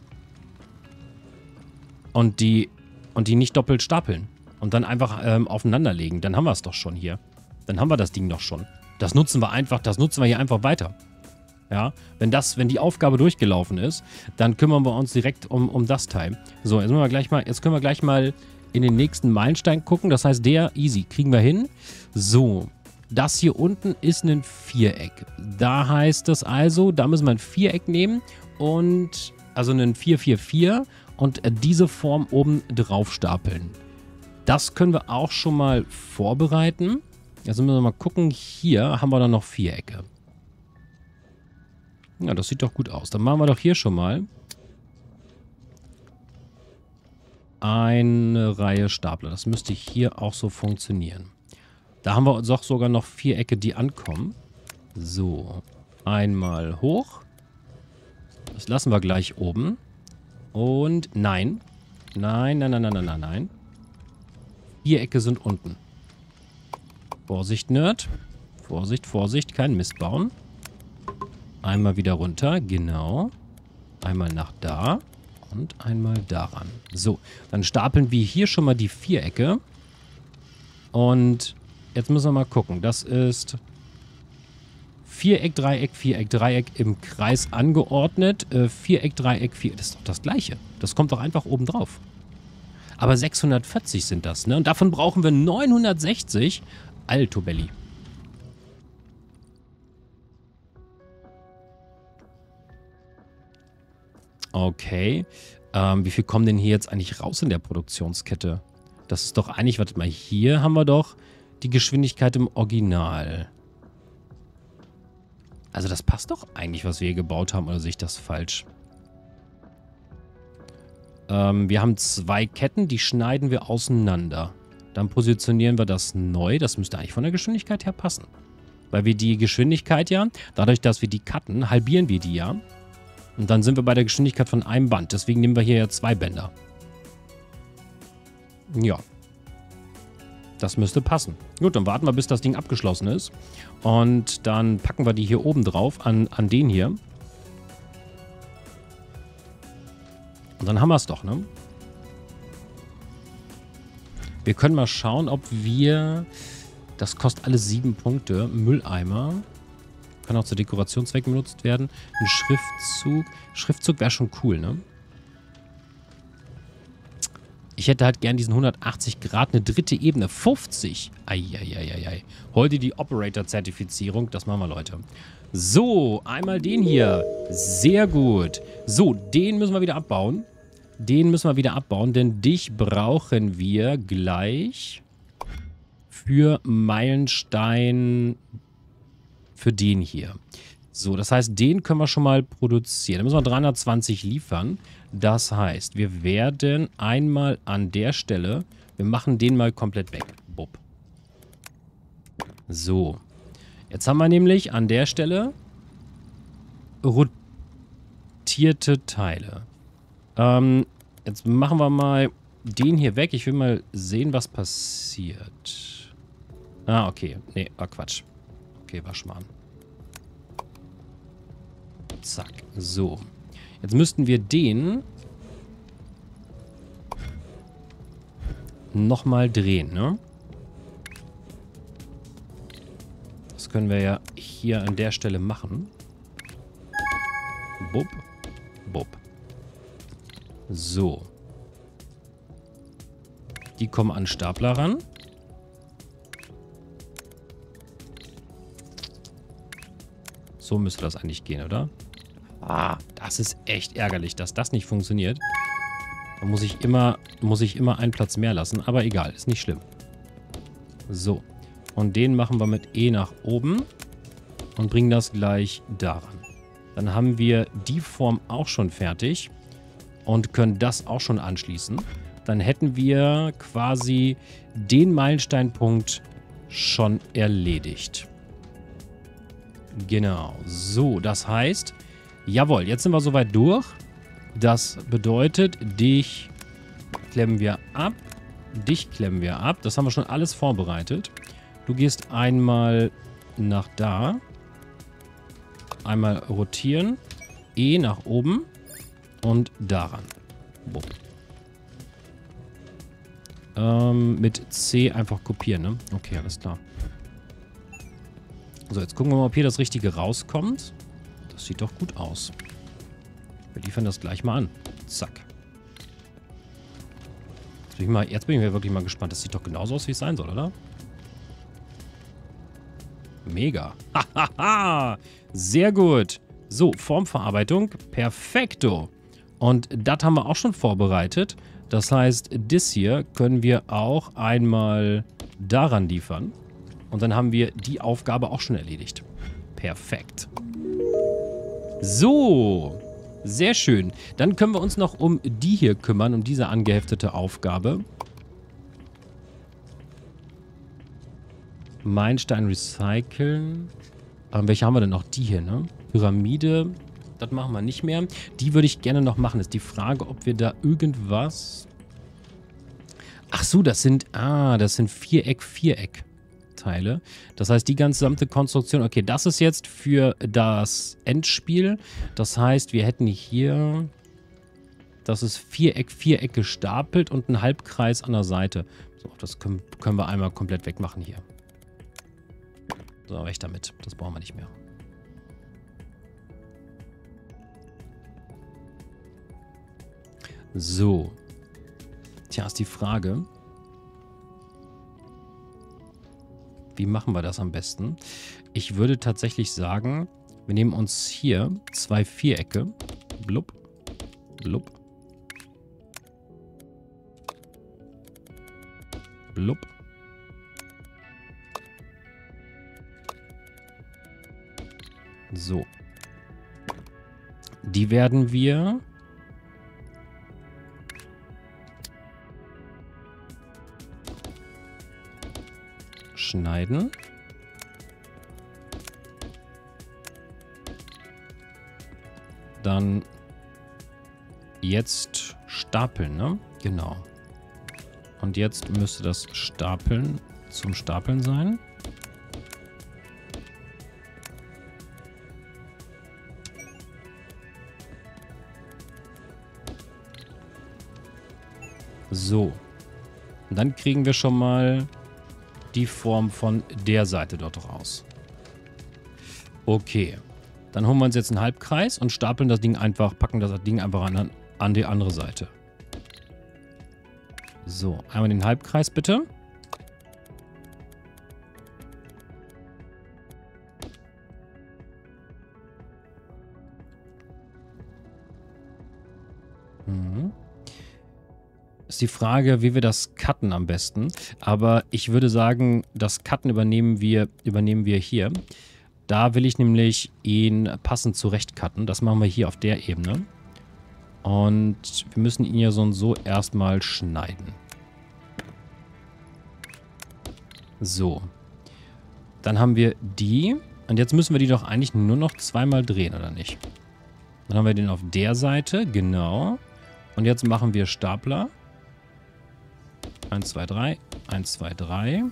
[SPEAKER 1] Und die... Und die nicht doppelt stapeln. Und dann einfach ähm, aufeinanderlegen. Dann haben wir es doch schon hier. Dann haben wir das Ding doch schon. Das nutzen wir einfach, das nutzen wir hier einfach weiter. Ja, wenn das, wenn die Aufgabe durchgelaufen ist, dann kümmern wir uns direkt um, um das Teil. So, jetzt, müssen wir gleich mal, jetzt können wir gleich mal in den nächsten Meilenstein gucken. Das heißt, der, easy, kriegen wir hin. So, das hier unten ist ein Viereck. Da heißt es also, da müssen wir ein Viereck nehmen und, also ein vier vier vier und diese Form oben drauf stapeln. Das können wir auch schon mal vorbereiten. Jetzt müssen wir mal gucken. Hier haben wir dann noch Vierecke. Ja, das sieht doch gut aus. Dann machen wir doch hier schon mal eine Reihe Stapler. Das müsste hier auch so funktionieren. Da haben wir doch sogar noch Vierecke, die ankommen. So, einmal hoch. Das lassen wir gleich oben. Und nein. Nein, nein, nein, nein, nein, nein, nein. Vierecke sind unten. Vorsicht, Nerd. Vorsicht, Vorsicht, kein Mist bauen. Einmal wieder runter, genau. Einmal nach da und einmal daran. So, dann stapeln wir hier schon mal die Vierecke. Und jetzt müssen wir mal gucken. Das ist Viereck, Dreieck, Viereck, Dreieck im Kreis angeordnet. Äh, Viereck, Dreieck, Viereck. Das ist doch das Gleiche. Das kommt doch einfach oben drauf. Aber sechshundertvierzig sind das, ne? Und davon brauchen wir neunhundertsechzig. Alto Belli. Okay. Ähm, wie viel kommen denn hier jetzt eigentlich raus in der Produktionskette? Das ist doch eigentlich, warte mal, hier haben wir doch die Geschwindigkeit im Original. Also das passt doch eigentlich, was wir hier gebaut haben, oder sehe ich das falsch? Ähm, wir haben zwei Ketten, die schneiden wir auseinander. Dann positionieren wir das neu. Das müsste eigentlich von der Geschwindigkeit her passen. Weil wir die Geschwindigkeit ja, dadurch, dass wir die cutten, halbieren wir die ja. Und dann sind wir bei der Geschwindigkeit von einem Band. Deswegen nehmen wir hier ja zwei Bänder. Ja. Das müsste passen. Gut, dann warten wir, bis das Ding abgeschlossen ist. Und dann packen wir die hier oben drauf an, an den hier. Und dann haben wir es doch, ne? Wir können mal schauen, ob wir... Das kostet alles sieben Punkte. Mülleimer. Kann auch zu Dekorationszwecken benutzt werden. Ein Schriftzug. Schriftzug wäre schon cool, ne? Ich hätte halt gern diesen hundertachtzig Grad, eine dritte Ebene. fünfzig. Eieieiei. Heute die Operator-Zertifizierung. Das machen wir, Leute. So, einmal den hier. Sehr gut. So, den müssen wir wieder abbauen. Den müssen wir wieder abbauen, denn dich brauchen wir gleich für Meilenstein für den hier. So, das heißt, den können wir schon mal produzieren. Da müssen wir dreihundertzwanzig liefern. Das heißt, wir werden einmal an der Stelle, wir machen den mal komplett weg. Bub. So. Jetzt haben wir nämlich an der Stelle rotierte Teile. Ähm, jetzt machen wir mal den hier weg. Ich will mal sehen, was passiert. Ah, okay. Nee, war Quatsch. Okay, war Schmarrn. Zack. So. Jetzt müssten wir den nochmal drehen, ne? Das können wir ja hier an der Stelle machen. Bub. Bub. So. Die kommen an den Stapler ran. So müsste das eigentlich gehen, oder? Ah, das ist echt ärgerlich, dass das nicht funktioniert. Da muss ich immer, muss ich immer einen Platz mehr lassen. Aber egal, ist nicht schlimm. So. Und den machen wir mit E nach oben. Und bringen das gleich daran. Dann haben wir die Form auch schon fertig. Und können das auch schon anschließen. Dann hätten wir quasi den Meilensteinpunkt schon erledigt. Genau. So, das heißt, jawohl, jetzt sind wir soweit durch. Das bedeutet, dich klemmen wir ab. Dich klemmen wir ab. Das haben wir schon alles vorbereitet. Du gehst einmal nach da. Einmal rotieren. E nach oben. Und daran. Bumm. Ähm, mit C einfach kopieren, ne? Okay, alles klar. So, jetzt gucken wir mal, ob hier das Richtige rauskommt. Das sieht doch gut aus. Wir liefern das gleich mal an. Zack. Jetzt bin ich, mal, jetzt bin ich mir wirklich mal gespannt. Das sieht doch genauso aus, wie es sein soll, oder? Mega. Hahaha. Sehr gut. So, Formverarbeitung. Perfekto. Und das haben wir auch schon vorbereitet. Das heißt, das hier können wir auch einmal daran liefern. Und dann haben wir die Aufgabe auch schon erledigt. Perfekt. So. Sehr schön. Dann können wir uns noch um die hier kümmern, um diese angeheftete Aufgabe. Meilenstein recyceln. Ähm, welche haben wir denn noch? Die hier, ne? Pyramide. Das machen wir nicht mehr. Die würde ich gerne noch machen. Ist die Frage, ob wir da irgendwas... Ach so, das sind... Ah, das sind Viereck-Viereck-Teile. Das heißt, die gesamte Konstruktion... Okay, das ist jetzt für das Endspiel. Das heißt, wir hätten hier... Das ist Viereck-Viereck gestapelt und ein Halbkreis an der Seite. So, das können, können wir einmal komplett wegmachen hier. So, weg damit. Das brauchen wir nicht mehr. So. Tja, ist die Frage. Wie machen wir das am besten? Ich würde tatsächlich sagen, wir nehmen uns hier zwei Vierecke. Blub. Blub. Blub. So. Die werden wir schneiden. Dann jetzt stapeln, ne? Genau. Und jetzt müsste das Stapeln zum Stapeln sein. So. Und dann kriegen wir schon mal die Form von der Seite dort raus. Okay. Dann holen wir uns jetzt einen Halbkreis und stapeln das Ding einfach, packen das Ding einfach an, an die andere Seite. So, einmal den Halbkreis bitte. Mhm. Ist die Frage, wie wir das cutten am besten. Aber ich würde sagen, das Cutten übernehmen wir, übernehmen wir hier. Da will ich nämlich ihn passend zurecht cutten. Das machen wir hier auf der Ebene. Und wir müssen ihn ja so und so erstmal schneiden. So. Dann haben wir die. Und jetzt müssen wir die doch eigentlich nur noch zweimal drehen, oder nicht? Dann haben wir den auf der Seite. Genau. Und jetzt machen wir Stapler. eins, zwei, drei. eins, zwei, drei.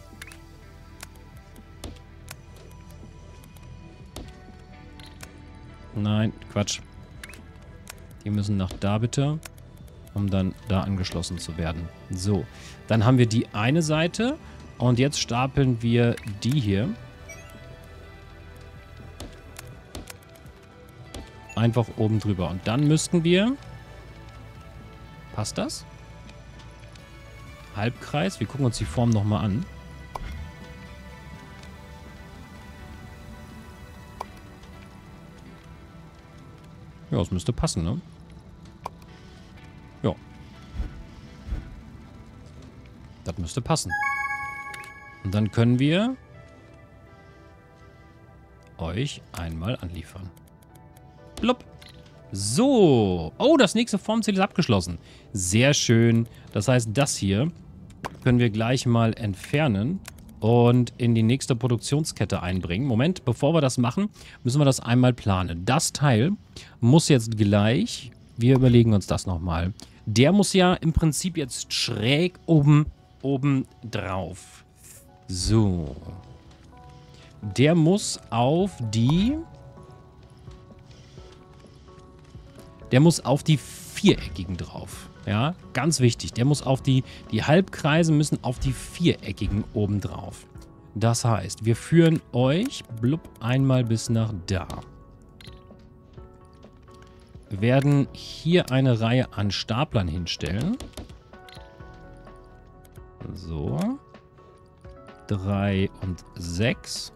[SPEAKER 1] Nein, Quatsch. Die müssen nach da bitte, um dann da angeschlossen zu werden. So, dann haben wir die eine Seite und jetzt stapeln wir die hier. Einfach oben drüber. Und dann müssten wir... Passt das? Halbkreis. Wir gucken uns die Form nochmal an. Ja, es müsste passen, ne? Ja. Das müsste passen. Und dann können wir euch einmal anliefern. Blub. So. Oh, das nächste Formziel ist abgeschlossen. Sehr schön. Das heißt, das hier können wir gleich mal entfernen und in die nächste Produktionskette einbringen. Moment, bevor wir das machen, müssen wir das einmal planen. Das Teil muss jetzt gleich, wir überlegen uns das nochmal, der muss ja im Prinzip jetzt schräg oben, oben drauf. So. Der muss auf die, der muss auf die viereckigen drauf. Ja, ganz wichtig. Der muss auf die, die Halbkreise müssen auf die viereckigen oben drauf. Das heißt, wir führen euch blub einmal bis nach da. Wir werden hier eine Reihe an Staplern hinstellen. So. Drei und sechs.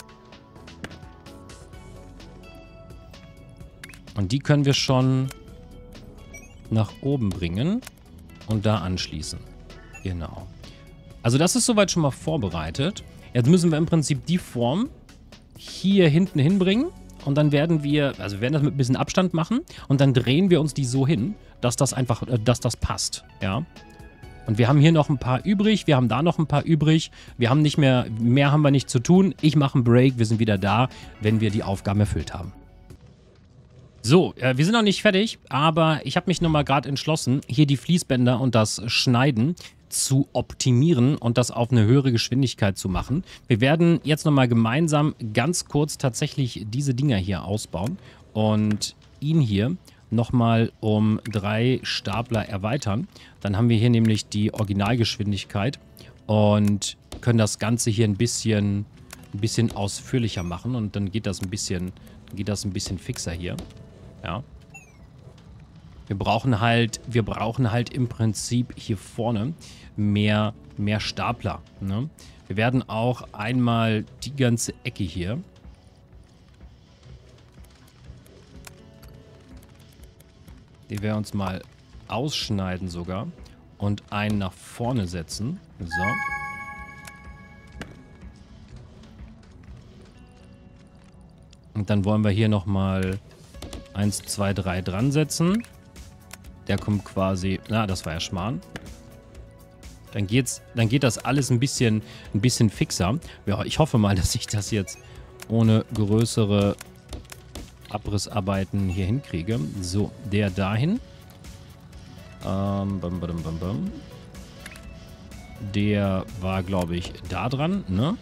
[SPEAKER 1] Und die können wir schon nach oben bringen und da anschließen. Genau. Also das ist soweit schon mal vorbereitet. Jetzt müssen wir im Prinzip die Form hier hinten hinbringen und dann werden wir, also wir werden das mit ein bisschen Abstand machen und dann drehen wir uns die so hin, dass das einfach, dass das passt. Ja. Und wir haben hier noch ein paar übrig, wir haben da noch ein paar übrig. Wir haben nicht mehr, mehr haben wir nicht zu tun. Ich mache einen Break, wir sind wieder da, wenn wir die Aufgaben erfüllt haben. So, äh, wir sind noch nicht fertig, aber ich habe mich nochmal gerade entschlossen, hier die Fließbänder und das Schneiden zu optimieren und das auf eine höhere Geschwindigkeit zu machen. Wir werden jetzt nochmal gemeinsam ganz kurz tatsächlich diese Dinger hier ausbauen und ihn hier nochmal um drei Stapler erweitern. Dann haben wir hier nämlich die Originalgeschwindigkeit und können das Ganze hier ein bisschen, ein bisschen ausführlicher machen und dann geht das ein bisschen, geht das ein bisschen fixer hier. Ja. Wir brauchen halt, wir brauchen halt im Prinzip hier vorne mehr, mehr Stapler. Ne? Wir werden auch einmal die ganze Ecke hier. Die wir uns mal ausschneiden sogar und einen nach vorne setzen. So. Und dann wollen wir hier nochmal eins, zwei, drei dran setzen. Der kommt quasi... Na, das war ja Schmarrn. Dann geht's, dann geht das alles ein bisschen, ein bisschen fixer. Ja, ich hoffe mal, dass ich das jetzt ohne größere Abrissarbeiten hier hinkriege. So, der dahin. Ähm, bam, bam, bam, bam. Der war, glaube ich, da dran, ne?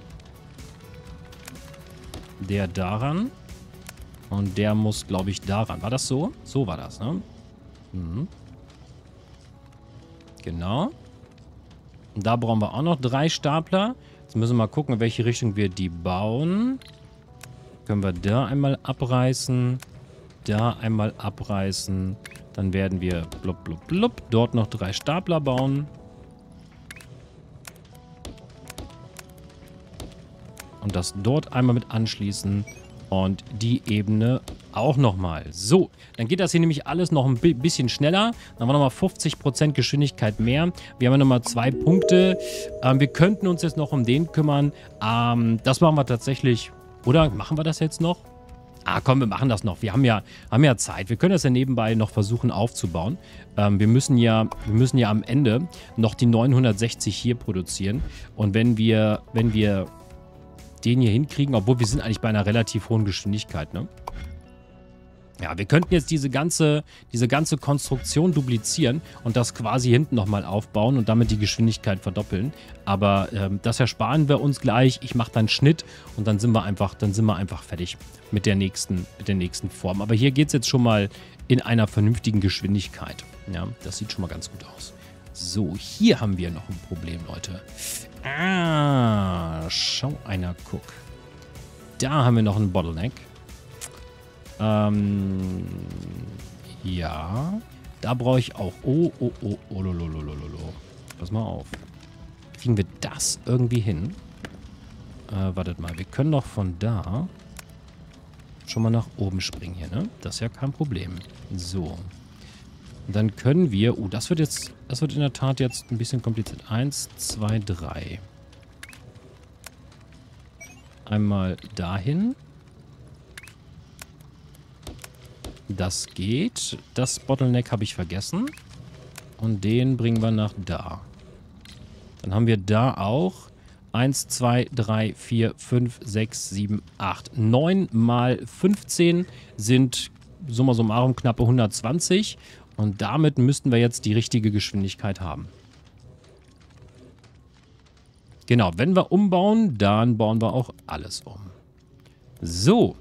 [SPEAKER 1] Der daran. Und der muss, glaube ich, daran. War das so? So war das, ne? Mhm. Genau. Und da brauchen wir auch noch drei Stapler. Jetzt müssen wir mal gucken, in welche Richtung wir die bauen. Können wir da einmal abreißen. Da einmal abreißen. Dann werden wir blub, blub, blub, dort noch drei Stapler bauen. Und das dort einmal mit anschließen. Und die Ebene auch nochmal. So, dann geht das hier nämlich alles noch ein bisschen schneller. Dann haben wir nochmal fünfzig Prozent Geschwindigkeit mehr. Wir haben ja nochmal zwei Punkte. Ähm, wir könnten uns jetzt noch um den kümmern. Ähm, das machen wir tatsächlich. Oder machen wir das jetzt noch? Ah, komm, wir machen das noch. Wir haben ja, haben ja Zeit. Wir können das ja nebenbei noch versuchen aufzubauen. Ähm, wir müssen ja, wir müssen ja am Ende noch die neunhundertsechzig hier produzieren. Und wenn wir, wenn wir den hier hinkriegen, obwohl wir sind eigentlich bei einer relativ hohen Geschwindigkeit, ne? Ja, wir könnten jetzt diese ganze, diese ganze Konstruktion duplizieren und das quasi hinten nochmal aufbauen und damit die Geschwindigkeit verdoppeln. Aber ähm, das ersparen wir uns gleich. Ich mache dann Schnitt und dann sind wir einfach, dann sind wir einfach fertig mit der nächsten, mit der nächsten Form. Aber hier geht es jetzt schon mal in einer vernünftigen Geschwindigkeit. Ja, das sieht schon mal ganz gut aus. So, hier haben wir noch ein Problem, Leute. Ah, schau einer, guck. Da haben wir noch einen Bottleneck. Ähm, ja. Da brauche ich auch. Oh, oh, oh, oh, lolololololo. Pass mal auf. Kriegen wir das irgendwie hin? Äh, wartet mal. Wir können doch von da schon mal nach oben springen hier, ne? Das ist ja kein Problem. So. Und dann können wir... Oh, das wird jetzt... Das wird in der Tat jetzt ein bisschen kompliziert. Eins, zwei, drei. Einmal dahin. Das geht. Das Bottleneck habe ich vergessen. Und den bringen wir nach da. Dann haben wir da auch eins, zwei, drei, vier, fünf, sechs, sieben, acht. neun mal fünfzehn sind summa summarum knappe hundertzwanzig. Und damit müssten wir jetzt die richtige Geschwindigkeit haben. Genau, wenn wir umbauen, dann bauen wir auch alles um. So.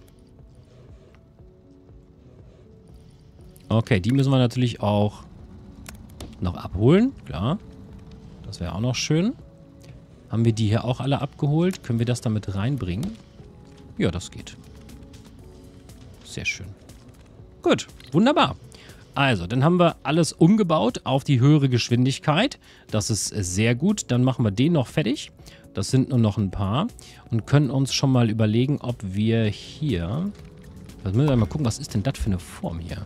[SPEAKER 1] Okay, die müssen wir natürlich auch noch abholen. Klar. Das wäre auch noch schön. Haben wir die hier auch alle abgeholt? Können wir das damit reinbringen? Ja, das geht. Sehr schön. Gut, wunderbar. Also, dann haben wir alles umgebaut auf die höhere Geschwindigkeit. Das ist sehr gut. Dann machen wir den noch fertig. Das sind nur noch ein paar. Und können uns schon mal überlegen, ob wir hier... Das müssen wir mal gucken, was ist denn das für eine Form hier?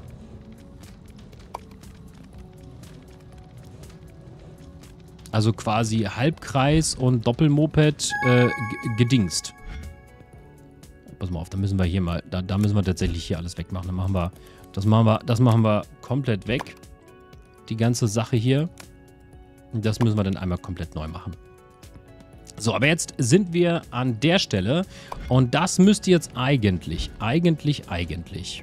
[SPEAKER 1] Also quasi Halbkreis und Doppelmoped äh, gedingst. Pass mal auf, da müssen wir hier mal... Da, da müssen wir tatsächlich hier alles wegmachen. Dann machen wir... Das machen wir, das machen wir komplett weg. Die ganze Sache hier. Das müssen wir dann einmal komplett neu machen. So, aber jetzt sind wir an der Stelle. Und das müsste jetzt eigentlich, eigentlich, eigentlich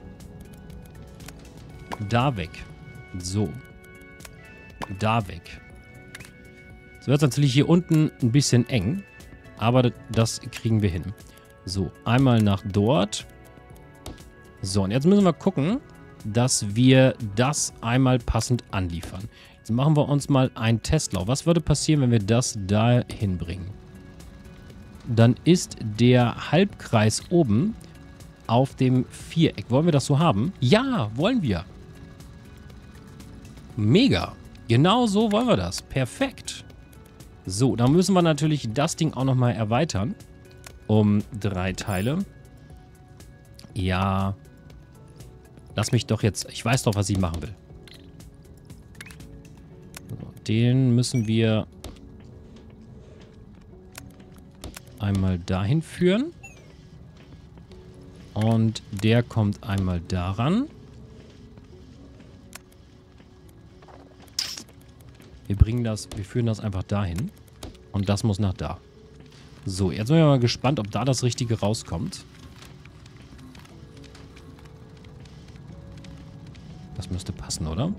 [SPEAKER 1] da weg. So. Da weg. So wird es natürlich hier unten ein bisschen eng. Aber das kriegen wir hin. So, einmal nach dort. So, und jetzt müssen wir gucken, dass wir das einmal passend anliefern. Jetzt machen wir uns mal einen Testlauf. Was würde passieren, wenn wir das da hinbringen? Dann ist der Halbkreis oben auf dem Viereck. Wollen wir das so haben? Ja, wollen wir. Mega. Genau so wollen wir das. Perfekt. So, dann müssen wir natürlich das Ding auch nochmal erweitern. Um drei Teile. Ja. Lass mich doch jetzt... Ich weiß doch, was ich machen will. Den müssen wir einmal dahin führen. Und der kommt einmal daran. Wir bringen das, wir führen das einfach dahin. Und das muss nach da. So, jetzt sind wir mal gespannt, ob da das Richtige rauskommt. Das müsste passen, oder?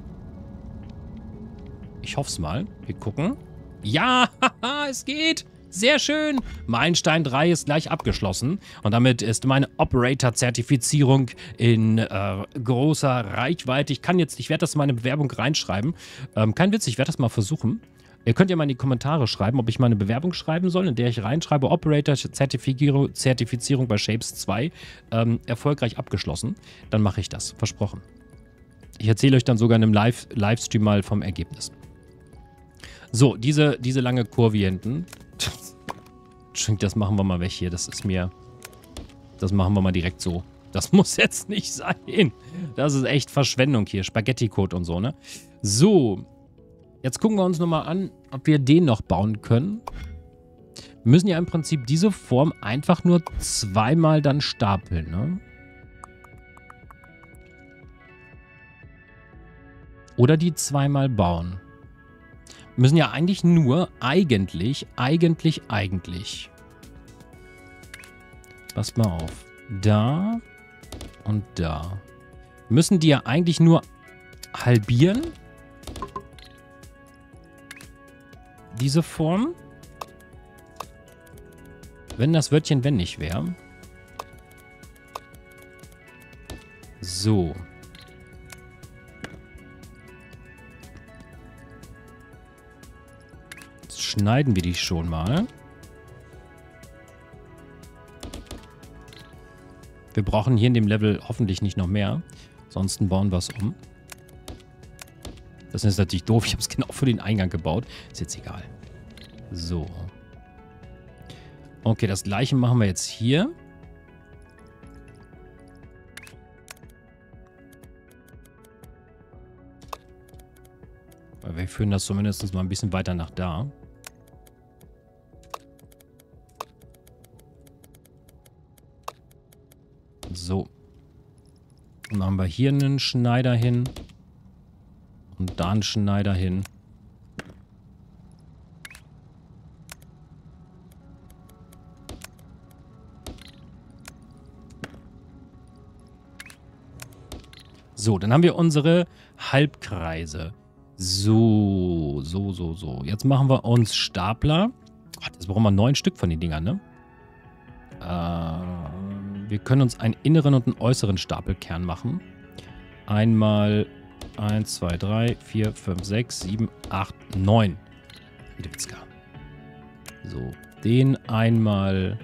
[SPEAKER 1] Ich hoffe es mal. Wir gucken. Ja, es geht. Sehr schön. Meilenstein drei ist gleich abgeschlossen. Und damit ist meine Operator-Zertifizierung in äh, großer Reichweite. Ich kann jetzt, ich werde das in meine Bewerbung reinschreiben. Ähm, kein Witz, ich werde das mal versuchen. Ihr könnt ja mal in die Kommentare schreiben, ob ich mal eine Bewerbung schreiben soll, in der ich reinschreibe, Operator-Zertifizierung Zertifizierung bei Shapes zwei ähm, erfolgreich abgeschlossen. Dann mache ich das. Versprochen. Ich erzähle euch dann sogar in einem Live Livestream mal vom Ergebnis. So, diese, diese lange Kurve hier hinten. Das machen wir mal weg hier. Das ist mir... Das machen wir mal direkt so. Das muss jetzt nicht sein. Das ist echt Verschwendung hier. Spaghetti-Code und so, ne? So. Jetzt gucken wir uns nochmal an, ob wir den noch bauen können. Wir müssen ja im Prinzip diese Form einfach nur zweimal dann stapeln, ne? Oder die zweimal bauen. Wir müssen ja eigentlich nur, eigentlich, eigentlich, eigentlich. Passt mal auf. Da und da. Wir müssen die ja eigentlich nur halbieren. Diese Form. Wenn das Wörtchen wenn nicht wäre. So. Jetzt schneiden wir die schon mal. Wir brauchen hier in dem Level hoffentlich nicht noch mehr. Ansonsten bauen wir es um. Das ist natürlich doof. Ich habe es genau für den Eingang gebaut. Ist jetzt egal. So. Okay, das gleiche machen wir jetzt hier. Wir führen das zumindest mal ein bisschen weiter nach da. So. Dann machen wir hier einen Schneider hin. Und da einen Schneider hin. So, dann haben wir unsere Halbkreise. So, so, so, so. Jetzt machen wir uns Stapler. Ach, jetzt brauchen wir neun Stück von den Dingern, ne? Äh, wir können uns einen inneren und einen äußeren Stapelkern machen. Einmal eins, zwei, drei, vier, fünf, sechs, sieben, acht, neun. Witzka. So, den einmal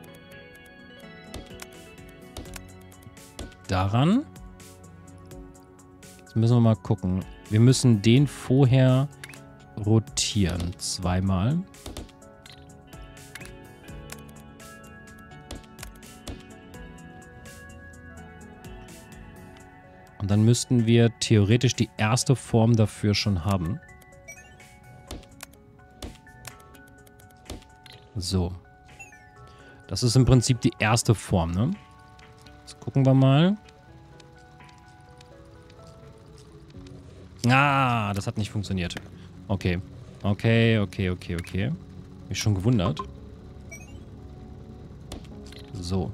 [SPEAKER 1] daran. Jetzt müssen wir mal gucken. Wir müssen den vorher rotieren. Zweimal. Und dann müssten wir theoretisch die erste Form dafür schon haben. So. Das ist im Prinzip die erste Form, ne? Jetzt gucken wir mal. Ah, das hat nicht funktioniert. Okay. Okay, okay, okay, okay. Mich schon gewundert. So.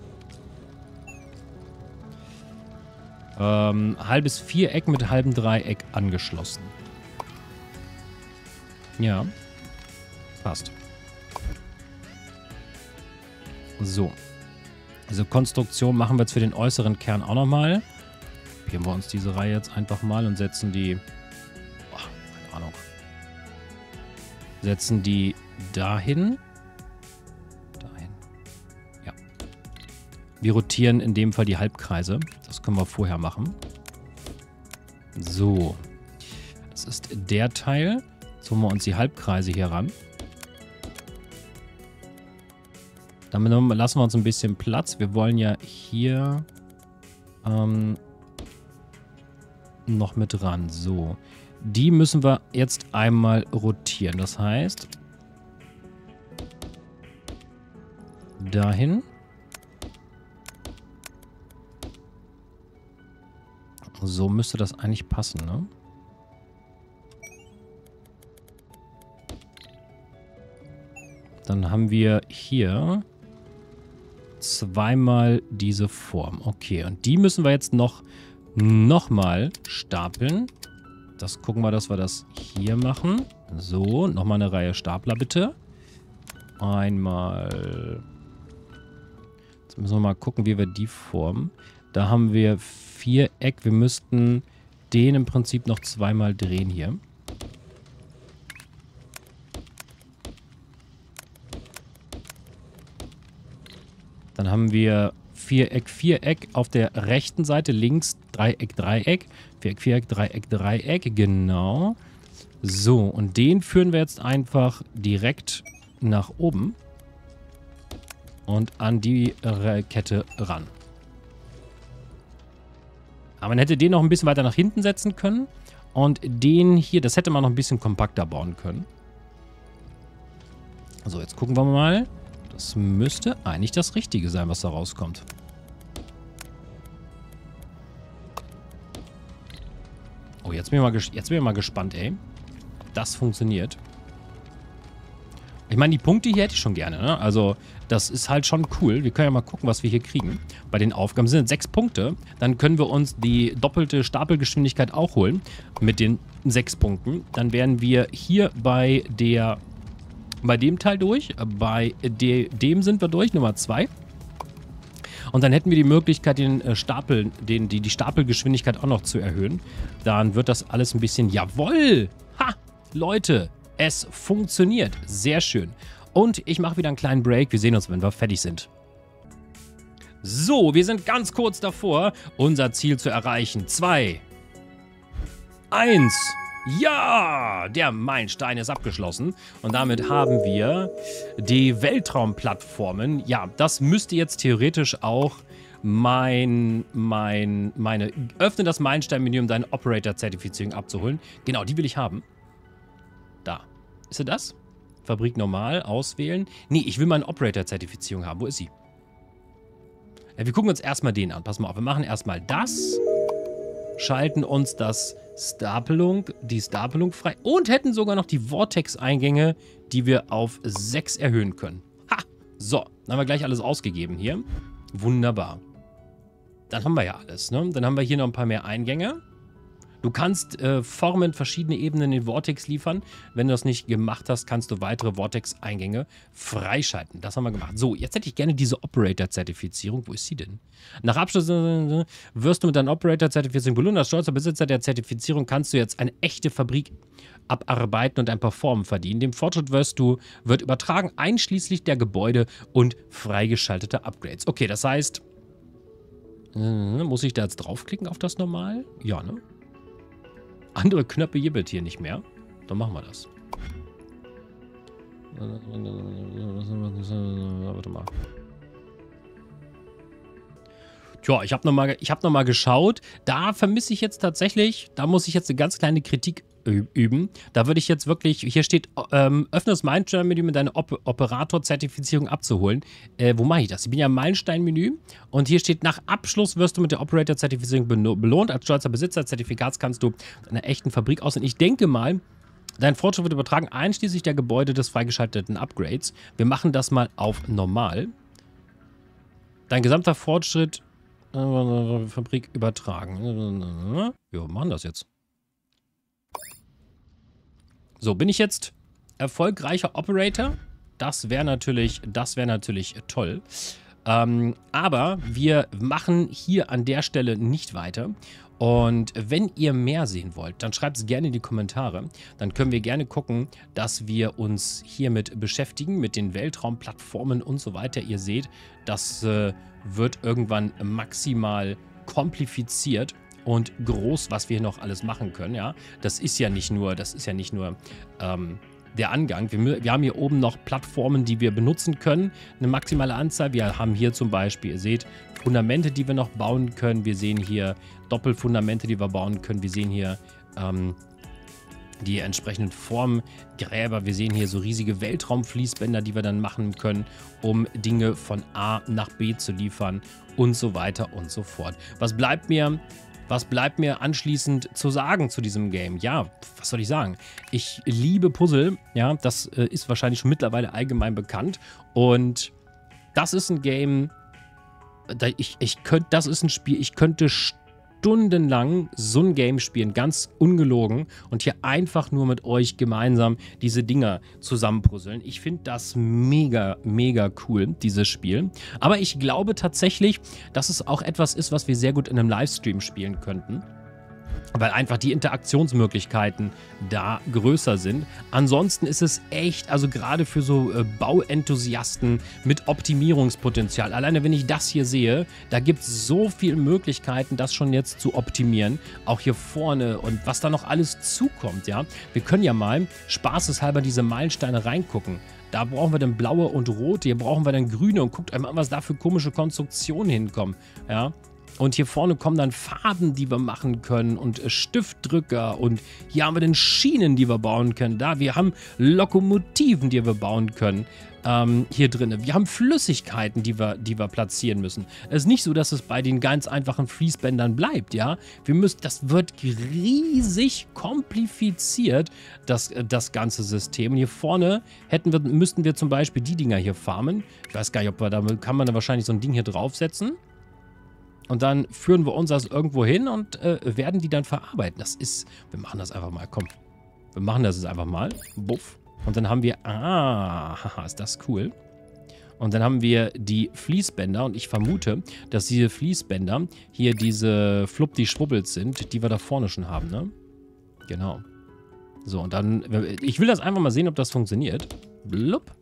[SPEAKER 1] Ähm, halbes Viereck mit halbem Dreieck angeschlossen. Ja. Passt. So. Diese Konstruktion machen wir jetzt für den äußeren Kern auch nochmal. Kopieren wir uns diese Reihe jetzt einfach mal und setzen die... Oh, keine Ahnung. Setzen die dahin. Dahin. Ja. Wir rotieren in dem Fall die Halbkreise. Das können wir vorher machen. So. Das ist der Teil. Jetzt holen wir uns die Halbkreise hier ran. Damit lassen wir uns ein bisschen Platz. Wir wollen ja hier ähm, noch mit ran. So. Die müssen wir jetzt einmal rotieren. Das heißt, dahin. So müsste das eigentlich passen, ne? Dann haben wir hier zweimal diese Form. Okay, und die müssen wir jetzt noch, noch mal stapeln. Das gucken wir, dass wir das hier machen. So, nochmal eine Reihe Stapler bitte. Einmal. Jetzt müssen wir mal gucken, wie wir die formen. Da haben wir Viereck. Wir müssten den im Prinzip noch zweimal drehen hier. Dann haben wir Viereck, Viereck auf der rechten Seite, links Dreieck, Dreieck, Viereck, Viereck, Dreieck, Dreieck, genau. So, und den führen wir jetzt einfach direkt nach oben und an die Kette ran. Aber man hätte den noch ein bisschen weiter nach hinten setzen können und den hier, das hätte man noch ein bisschen kompakter bauen können. So, jetzt gucken wir mal. Das müsste eigentlich das Richtige sein, was da rauskommt. Oh, jetzt bin ich mal, jetzt bin ich mal gespannt, ey. Ob das funktioniert. Ich meine, die Punkte hier hätte ich schon gerne, ne? Also, das ist halt schon cool. Wir können ja mal gucken, was wir hier kriegen. Bei den Aufgaben sind es sechs Punkte. Dann können wir uns die doppelte Stapelgeschwindigkeit auch holen. Mit den sechs Punkten. Dann wären wir hier bei der... Bei dem Teil durch, bei de, dem sind wir durch, Nummer zwei. Und dann hätten wir die Möglichkeit, den äh, Stapel, den, die, die Stapelgeschwindigkeit auch noch zu erhöhen. Dann wird das alles ein bisschen, jawohl! Ha! Leute, es funktioniert. Sehr schön. Und ich mache wieder einen kleinen Break. Wir sehen uns, wenn wir fertig sind. So, wir sind ganz kurz davor, unser Ziel zu erreichen. Zwei. Eins. Ja, der Meilenstein ist abgeschlossen und damit haben wir die Weltraumplattformen. Ja, das müsste jetzt theoretisch auch mein, mein, meine, öffne das Meilenstein-Menü, um deine Operator-Zertifizierung abzuholen. Genau, die will ich haben. Da. Ist sie das? Fabrik normal, auswählen. Nee, ich will meine Operator-Zertifizierung haben. Wo ist sie? Ja, wir gucken uns erstmal den an. Pass mal auf, wir machen erstmal das. Schalten uns das Stapelung, die Stapelung frei und hätten sogar noch die Vortex-Eingänge, die wir auf sechs erhöhen können. Ha! So, dann haben wir gleich alles ausgegeben hier. Wunderbar. Dann haben wir ja alles, ne? Dann haben wir hier noch ein paar mehr Eingänge. Du kannst äh, Formen verschiedene Ebenen in Vortex liefern. Wenn du das nicht gemacht hast, kannst du weitere Vortex-Eingänge freischalten. Das haben wir gemacht. So, jetzt hätte ich gerne diese Operator-Zertifizierung. Wo ist sie denn? Nach Abschluss äh, wirst du mit deiner Operator-Zertifizierung belohnt. Als stolzer Besitzer der Zertifizierung kannst du jetzt eine echte Fabrik abarbeiten und ein paar Formen verdienen. Dem Fortschritt wirst du, wird übertragen, einschließlich der Gebäude und freigeschaltete Upgrades. Okay, das heißt, äh, muss ich da jetzt draufklicken auf das Normal? Ja, ne? Andere Knöpfe gibt es hier nicht mehr. Dann machen wir das. Warte mal. Tja, ich habe nochmal hab noch mal geschaut. Da vermisse ich jetzt tatsächlich, da muss ich jetzt eine ganz kleine Kritik üben. Da würde ich jetzt wirklich, hier steht, ähm, öffne das Meilenstein-Menü, um deine Op Operator-Zertifizierung abzuholen. Äh, wo mache ich das? Ich bin ja im Meilenstein-Menü und hier steht, nach Abschluss wirst du mit der Operator-Zertifizierung belohnt. Als stolzer Besitzer des Zertifikats kannst du einer echten Fabrik aussehen. Ich denke mal, dein Fortschritt wird übertragen, einschließlich der Gebäude des freigeschalteten Upgrades. Wir machen das mal auf normal. Dein gesamter Fortschritt äh, Fabrik übertragen. Wir machen das jetzt. So, bin ich jetzt erfolgreicher Operator? Das wäre natürlich, das wäre natürlich toll. Ähm, aber wir machen hier an der Stelle nicht weiter. Und wenn ihr mehr sehen wollt, dann schreibt es gerne in die Kommentare. Dann können wir gerne gucken, dass wir uns hiermit beschäftigen, mit den Weltraumplattformen und so weiter. Ihr seht, das äh, wird irgendwann maximal kompliziert und groß, was wir noch alles machen können, ja. Das ist ja nicht nur, das ist ja nicht nur ähm, der Angang. Wir, wir haben hier oben noch Plattformen, die wir benutzen können, eine maximale Anzahl. Wir haben hier zum Beispiel, ihr seht, Fundamente, die wir noch bauen können. Wir sehen hier Doppelfundamente, die wir bauen können. Wir sehen hier ähm, die entsprechenden Formgräber. Wir sehen hier so riesige Weltraumfließbänder, die wir dann machen können, um Dinge von A nach B zu liefern und so weiter und so fort. Was bleibt mir? was bleibt mir anschließend zu sagen zu diesem Game? Ja, was soll ich sagen? Ich liebe Puzzle, ja, das äh, ist wahrscheinlich schon mittlerweile allgemein bekannt. Und das ist ein Game, da ich, ich könnte, das ist ein Spiel, ich könnte stundenlang so ein Game spielen, ganz ungelogen und hier einfach nur mit euch gemeinsam diese Dinger zusammenpuzzeln. Ich finde das mega, mega cool, dieses Spiel. Aber ich glaube tatsächlich, dass es auch etwas ist, was wir sehr gut in einem Livestream spielen könnten. Weil einfach die Interaktionsmöglichkeiten da größer sind. Ansonsten ist es echt, also gerade für so äh, Bauenthusiasten mit Optimierungspotenzial. Alleine wenn ich das hier sehe, da gibt es so viele Möglichkeiten, das schon jetzt zu optimieren. Auch hier vorne und was da noch alles zukommt, ja. Wir können ja mal spaßeshalber diese Meilensteine reingucken. Da brauchen wir dann blaue und rote, hier brauchen wir dann grüne und guckt einmal an, was da für komische Konstruktionen hinkommen, ja. Und hier vorne kommen dann Farben, die wir machen können und Stiftdrücker und hier haben wir dann Schienen, die wir bauen können. Da, wir haben Lokomotiven, die wir bauen können ähm, hier drin. Wir haben Flüssigkeiten, die wir, die wir platzieren müssen. Es ist nicht so, dass es bei den ganz einfachen Fließbändern bleibt, ja. Wir müssen, das wird riesig kompliziert, das, das ganze System. Und hier vorne hätten wir, müssten wir zum Beispiel die Dinger hier farmen. Ich weiß gar nicht, ob wir da, kann man da wahrscheinlich so ein Ding hier draufsetzen. Und dann führen wir uns das irgendwo hin und äh, werden die dann verarbeiten. Das ist, wir machen das einfach mal, komm. Wir machen das jetzt einfach mal. Buff. Und dann haben wir, ah, haha, ist das cool. Und dann haben wir die Fließbänder und ich vermute, dass diese Fließbänder hier diese Fluppdi-Schwubbels sind, die wir da vorne schon haben, ne? Genau. So, und dann, ich will das einfach mal sehen, ob das funktioniert. Blub.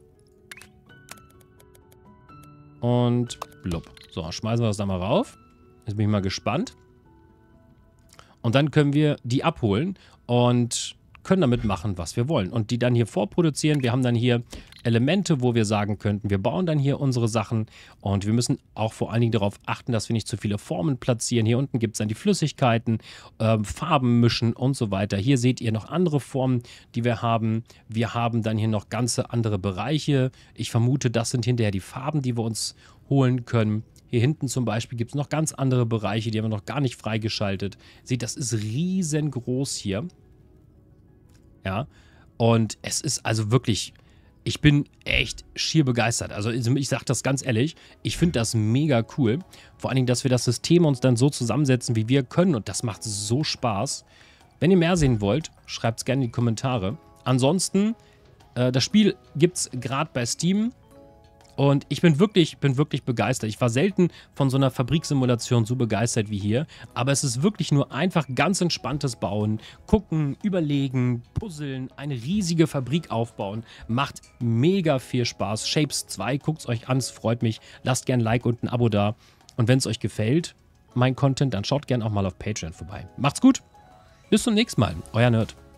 [SPEAKER 1] Und blub. So, schmeißen wir das da mal rauf. Jetzt bin ich mal gespannt. Und dann können wir die abholen und können damit machen, was wir wollen. Und die dann hier vorproduzieren. Wir haben dann hier Elemente, wo wir sagen könnten, wir bauen dann hier unsere Sachen. Und wir müssen auch vor allen Dingen darauf achten, dass wir nicht zu viele Formen platzieren. Hier unten gibt es dann die Flüssigkeiten, äh, Farben mischen und so weiter. Hier seht ihr noch andere Formen, die wir haben. Wir haben dann hier noch ganze andere Bereiche. Ich vermute, das sind hinterher die Farben, die wir uns holen können. Hier hinten zum Beispiel gibt es noch ganz andere Bereiche, die haben wir noch gar nicht freigeschaltet. Seht, das ist riesengroß hier. Ja, und es ist also wirklich, ich bin echt schier begeistert. Also ich sage das ganz ehrlich, ich finde das mega cool. Vor allen Dingen, dass wir das System uns dann so zusammensetzen, wie wir können. Und das macht so Spaß. Wenn ihr mehr sehen wollt, schreibt es gerne in die Kommentare. Ansonsten, äh, das Spiel gibt es gerade bei Steam. Und ich bin wirklich, bin wirklich begeistert. Ich war selten von so einer Fabriksimulation so begeistert wie hier. Aber es ist wirklich nur einfach ganz entspanntes Bauen. Gucken, überlegen, puzzeln, eine riesige Fabrik aufbauen. Macht mega viel Spaß. Shapes zwei, guckt es euch an, es freut mich. Lasst gerne ein Like und ein Abo da. Und wenn es euch gefällt, mein Content, dann schaut gerne auch mal auf Patreon vorbei. Macht's gut, bis zum nächsten Mal. Euer Nerd.